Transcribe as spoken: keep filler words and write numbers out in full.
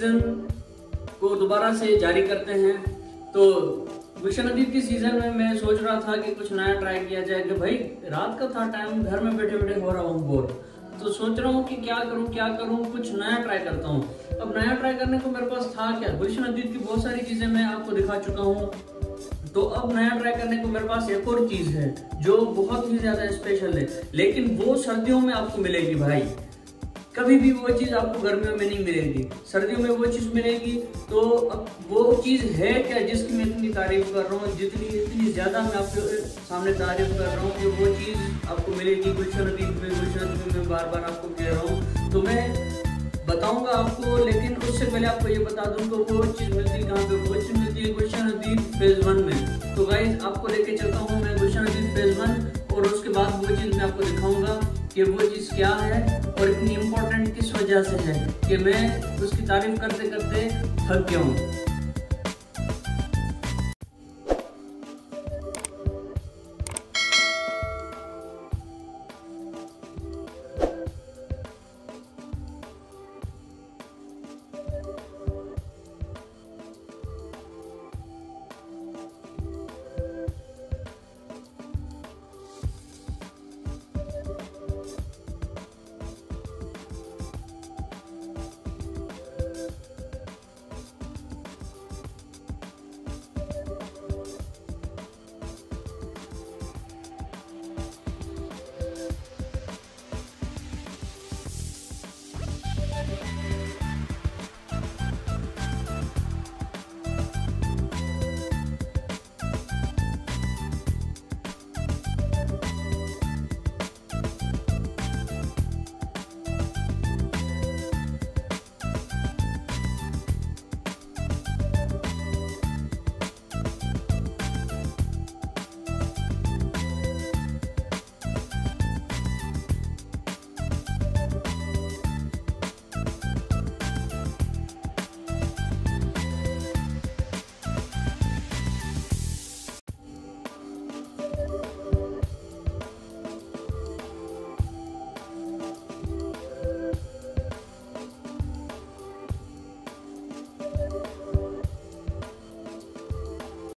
Season को दोबारा से जारी करते हैं। तो गुलशन हदीद की सीजन में मैं सोच रहा था कि कुछ नया ट्राई किया जाए कि भाई रात का था टाइम, घर में बैठे बैठे हो रहा हूँ बोर, तो सोच रहा हूँ कि क्या करूँ क्या करूँ, कुछ नया ट्राई करता हूँ। अब नया ट्राई करने को मेरे पास था क्या, गुलशन हदीद की बहुत सारी चीजें मैं आपको दिखा चुका हूँ। तो अब नया ट्राई करने को मेरे पास एक और चीज है जो बहुत ही ज्यादा स्पेशल है, लेकिन वो सर्दियों में आपको मिलेगी भाई। कभी भी वो चीज आपको गर्मियों में नहीं मिलेगी, सर्दियों में वो चीज मिलेगी। तो अब वो चीज है क्या जिसकी मैं इतनी तारीफ कर रहा हूँ, जितनी इतनी ज्यादा मैं आपके सामने तारीफ कर रहा हूँ कि वो चीज आपको मिलेगी गुलशन हदीद में। गुलशन हदीद में बार बार आपको कह रहा हूँ, तो मैं बताऊंगा आपको, लेकिन उससे पहले आपको ये बता दूं कि वो चीज मिलती है कहाँ पे। वो चीज मिलती है गुलशन हदीद फेज वन में। तो गाइस आपको लेके चलता हूँ मैं गुलशन हदीद फेज वन, और उसके बाद वो चीज मैं आपको दिखाऊंगा कि वो चीज क्या है और इतनी इम्पोर्टेंट किस वजह से है कि मैं उसकी तारीफ करते करते थक गया हूँ।